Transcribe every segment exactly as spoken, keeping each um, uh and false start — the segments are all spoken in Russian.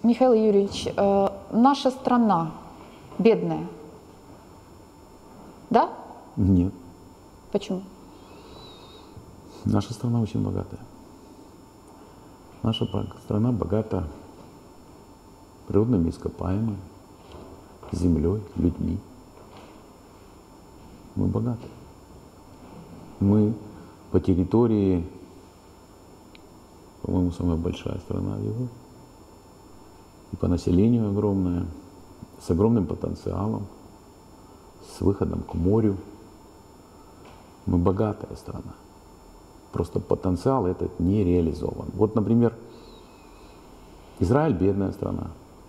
Михаил Юрьевич, э, наша страна бедная, да? Нет. Почему? Наша страна очень богатая. Наша страна богата природными ископаемыми, землей, людьми. Мы богаты. Мы по территории, по-моему, самая большая страна в Европе. И по населению огромная, с огромным потенциалом, с выходом к морю. Мы богатая страна. Просто потенциал этот не реализован. Вот, например, Израиль бедная страна.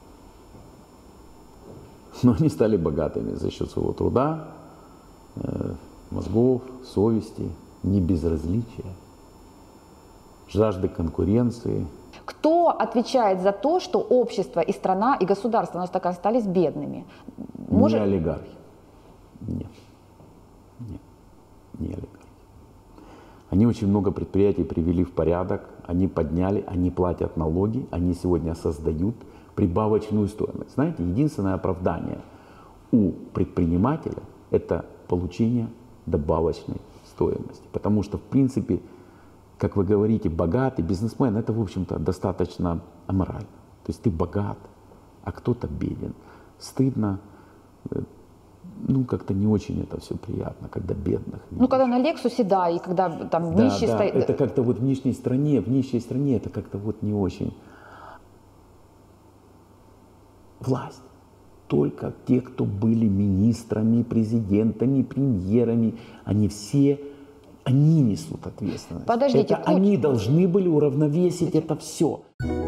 Но они стали богатыми за счет своего труда, э, мозгов, совести, небезразличия, жажды конкуренции. Кто отвечает за то, что общество и страна, и государство у нас так остались бедными? Может... Не олигархи. Нет. Нет. Не олигархи. Они очень много предприятий привели в порядок, они подняли, они платят налоги, они сегодня создают прибавочную стоимость. Знаете, единственное оправдание у предпринимателя – это получение добавочной стоимости. Потому что, в принципе, как вы говорите, богатый бизнесмен – это, в общем-то, достаточно аморально. То есть ты богат, а кто-то беден. Стыдно, ну, как-то не очень это все приятно, когда бедных видишь. Ну, когда на Лексусе, да, и когда там да, нищий да, стоит. Это как-то вот в нищей стране, в нищей стране это как-то вот не очень. Власть. Только те, кто были министрами, президентами, премьерами, они все, они несут ответственность. Подождите, это они должны были уравновесить это все.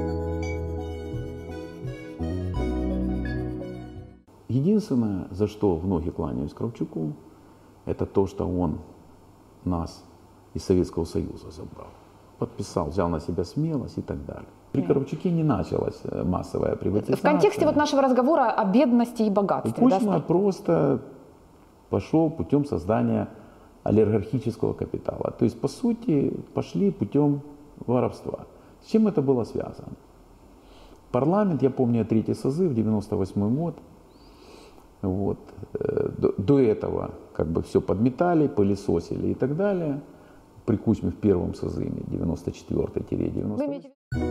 Единственное, за что в ноги кланяюсь Кравчуку, это то, что он нас из Советского Союза забрал. Подписал, взял на себя смелость и так далее. При Кравчуке не началась массовая приватизация. В контексте вот нашего разговора о бедности и богатстве. Кучма да? просто пошел путем создания олигархического капитала. То есть, по сути, пошли путем воровства. С чем это было связано? Парламент, я помню, третий созыв, девяносто восьмой год. Вот. До, до этого как бы все подметали, пылесосили и так далее. При Кучме в первом созыве, девяносто четвёртый — девяносто восьмой.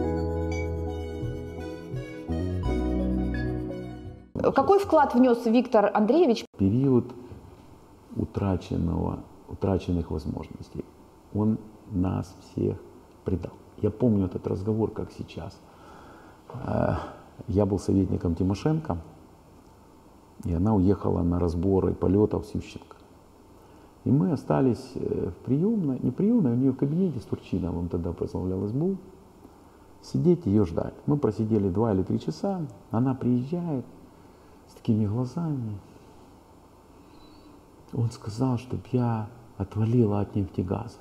Какой вклад внес Виктор Андреевич? Период утраченного, утраченных возможностей. Он нас всех предал. Я помню этот разговор, как сейчас. Я был советником Тимошенко, и она уехала на разборы полетов с Ющенко. И мы остались в приемной, не приемной, у нее в кабинете с Турчиновым, тогда возглавлял СБУ, сидеть ее ждать. Мы просидели два или три часа, она приезжает с такими глазами. Он сказал, чтобы я отвалила от нефтегаза.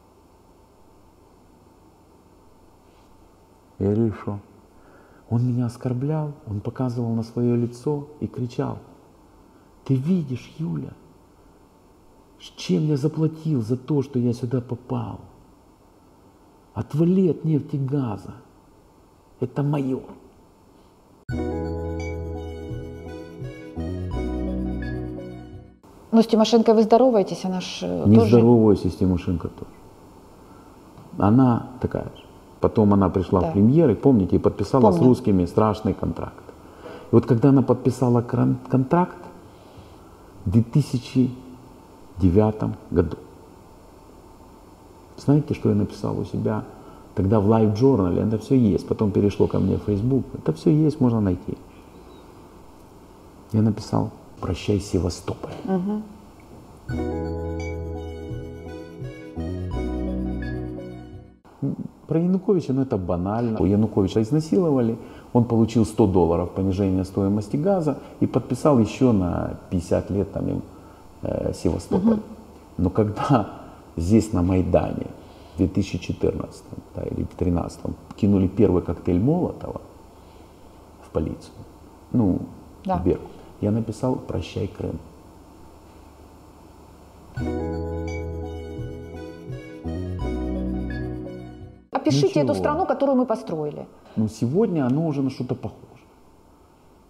Я говорю, что? Он меня оскорблял, он показывал на свое лицо и кричал: ты видишь, Юля, с чем я заплатил за то, что я сюда попал? Отвали от нефтегаза. Это мое. Ну, с Тимошенко вы здороваетесь, она ж Не тоже... здороваюсь, и с Тимошенко тоже. Она такая же. Потом она пришла да. в премьеры, помните, и подписала Помню. с русскими страшный контракт. И вот когда она подписала контракт в две тысячи девятом году, знаете, что я написал у себя тогда в Live Journal? Это все есть, потом перешло ко мне в Facebook. Это все есть, можно найти. Я написал: прощай, Севастополь. Угу. Про Януковича, ну это банально. Януковича изнасиловали, он получил сто долларов понижения стоимости газа и подписал еще на пятьдесят лет там им э, Севастополь. Угу. Но когда здесь на Майдане в две тысячи четырнадцатом да, или в две тысячи тринадцатом кинули первый коктейль Молотова в полицию, ну, да. в Беркут, я написал: прощай, Крым. Опишите Ничего. эту страну, которую мы построили. Ну, сегодня оно уже на что-то похоже.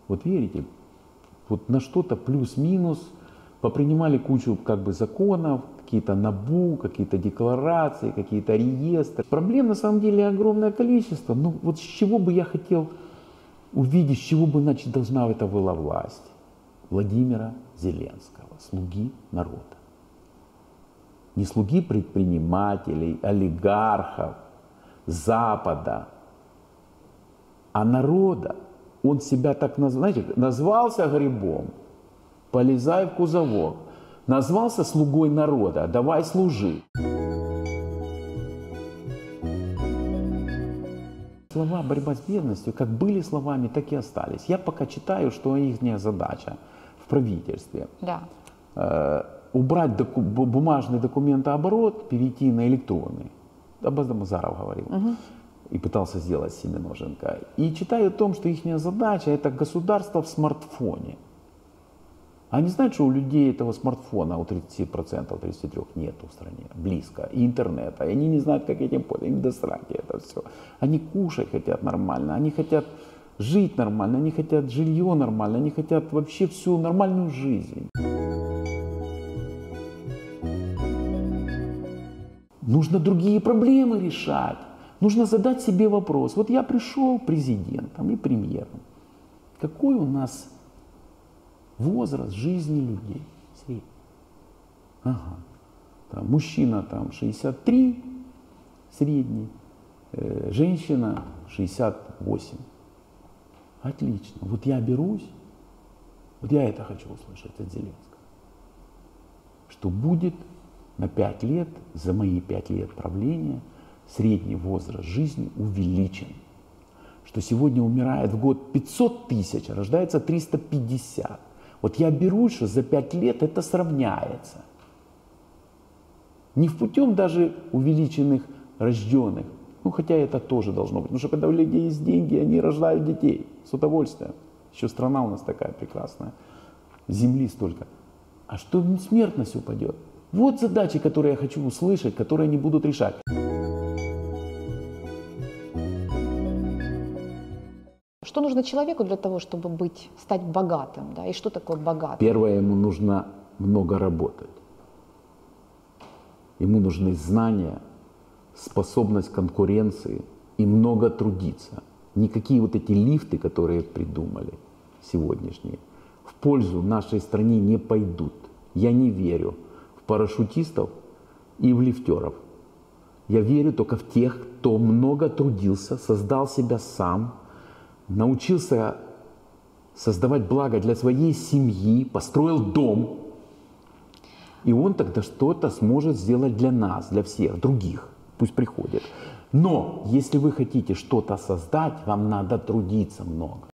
Вот верите? Вот на что-то плюс-минус попринимали кучу как бы законов, какие-то НАБУ, какие-то декларации, какие-то реестры. Проблем на самом деле огромное количество. Ну вот с чего бы я хотел увидеть, с чего бы значит должна это была власть? Владимира Зеленского, слуги народа. Не слуги предпринимателей, олигархов, Запада, а народа. Он себя так назвал, знаете, назвался грибом, полезай в кузовок. Назвался слугой народа, давай служи. Слова «борьба с бедностью» как были словами, так и остались. Я пока читаю, что их задача в правительстве. Да. Э, убрать доку бумажный документооборот, перейти на электронный. Об этом Азаров говорил. Угу. И пытался сделать Семеноженко. И читаю о том, что их задача — это государство в смартфоне. Они знают, что у людей этого смартфона, у тридцати процентов, тридцати трёх процентов нет в стране, близко, и интернета. И они не знают, как этим пользоваться, им до сраки это все. Они кушать хотят нормально, они хотят жить нормально, они хотят жилье нормально, они хотят вообще всю нормальную жизнь. Нужно другие проблемы решать. Нужно задать себе вопрос. Вот я пришел президентом и премьером. Какой у нас возраст жизни людей? Средний. Ага. Там, мужчина там шестьдесят три, средний, э, женщина шестьдесят восемь. Отлично. Вот я берусь, вот я это хочу услышать от Зеленского, что будет на пять лет, за мои пять лет правления, средний возраст жизни увеличен. Что сегодня умирает в год пятьсот тысяч, а рождается триста пятьдесят. Вот я берусь, что за пять лет это сравняется. Не в путем даже увеличенных рожденных, ну хотя это тоже должно быть. Потому что когда у людей есть деньги, они рождают детей с удовольствием. Еще страна у нас такая прекрасная, земли столько. А что смертность упадет? Вот задачи, которые я хочу услышать, которые они будут решать. Что нужно человеку для того, чтобы быть, стать богатым? Да? И что такое богатый? Первое, ему нужно много работать. Ему нужны знания, способность конкуренции и много трудиться. Никакие вот эти лифты, которые придумали сегодняшние, в пользу нашей стране не пойдут. Я не верю в парашютистов и в лифтеров. Я верю только в тех, кто много трудился, создал себя сам, научился создавать благо для своей семьи, построил дом. И он тогда что-то сможет сделать для нас, для всех, других. Пусть приходят. Но если вы хотите что-то создать, вам надо трудиться много.